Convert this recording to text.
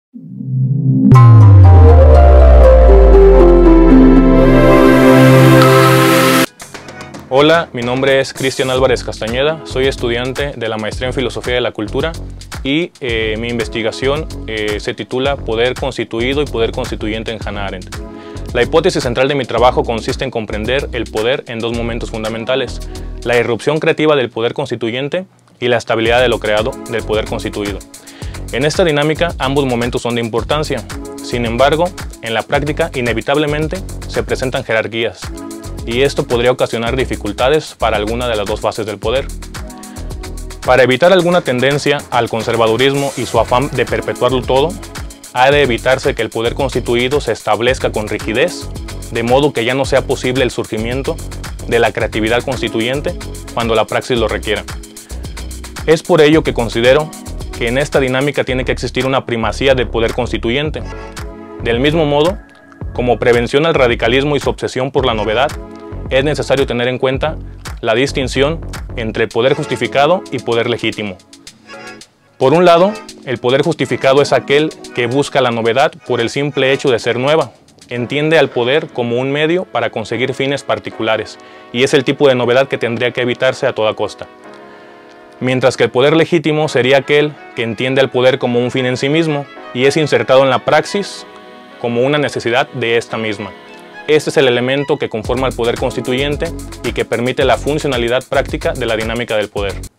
Hola, mi nombre es Cristian Álvarez Castañeda, soy estudiante de la Maestría en Filosofía de la Cultura y mi investigación se titula Poder constituido y poder constituyente en Hannah Arendt. La hipótesis central de mi trabajo consiste en comprender el poder en dos momentos fundamentales: la irrupción creativa del poder constituyente y la estabilidad de lo creado del poder constituido. En esta dinámica ambos momentos son de importancia. Sin embargo, en la práctica inevitablemente se presentan jerarquías, y esto podría ocasionar dificultades para alguna de las dos fases del poder. Para evitar alguna tendencia al conservadurismo y su afán de perpetuarlo todo, ha de evitarse que el poder constituido se establezca con rigidez, de modo que ya no sea posible el surgimiento de la creatividad constituyente cuando la praxis lo requiera. Es por ello que considero que en esta dinámica tiene que existir una primacía del poder constituyente. Del mismo modo, como prevención al radicalismo y su obsesión por la novedad, es necesario tener en cuenta la distinción entre poder justificado y poder legítimo. Por un lado, el poder justificado es aquel que busca la novedad por el simple hecho de ser nueva. Entiende al poder como un medio para conseguir fines particulares, y es el tipo de novedad que tendría que evitarse a toda costa. Mientras que el poder legítimo sería aquel que entiende al poder como un fin en sí mismo y es insertado en la praxis como una necesidad de esta misma. Este es el elemento que conforma al poder constituyente y que permite la funcionalidad práctica de la dinámica del poder.